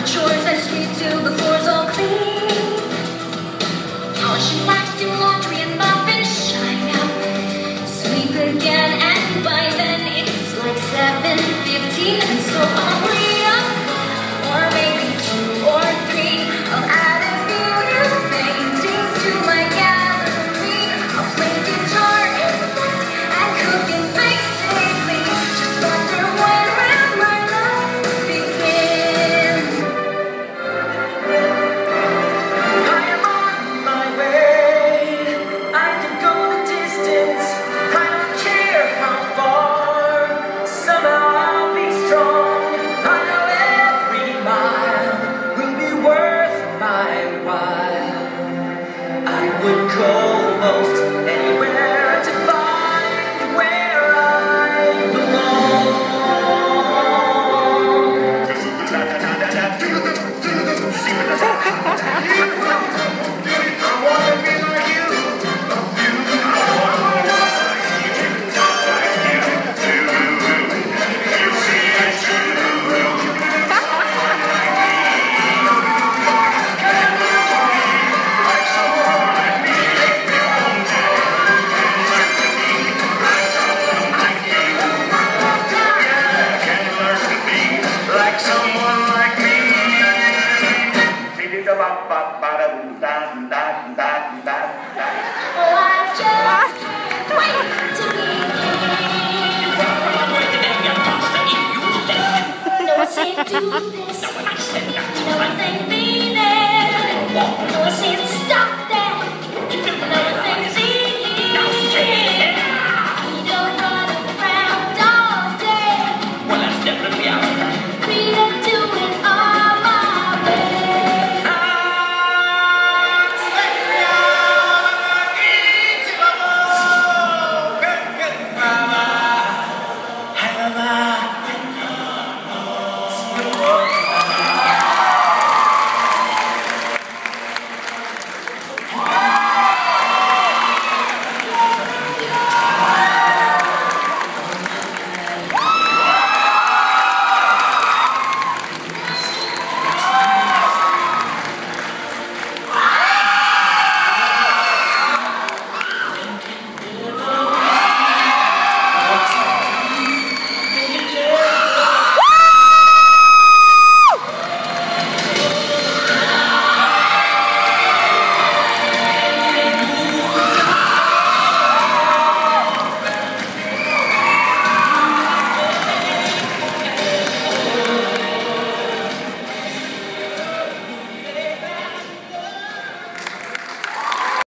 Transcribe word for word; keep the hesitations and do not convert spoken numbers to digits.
chores and sweep till the floor's all clean. Polish and wax, do laundry and mop and shine out. Sweep again, and by then it's like seven fifteen, and so I'll read a book, or maybe two or three. I'll add a few new paintings to my gallery. I'll play guitar and dance and cook and bake safely. Just wonder when will my life begin. I am on my way. I can go the distance. I don't care how far. Somehow I'll be strong. I know every mile will be worth my while. I would go most anywhere to find where I belong. Oh, I just can't wait to begin. No, I say do this. No, I say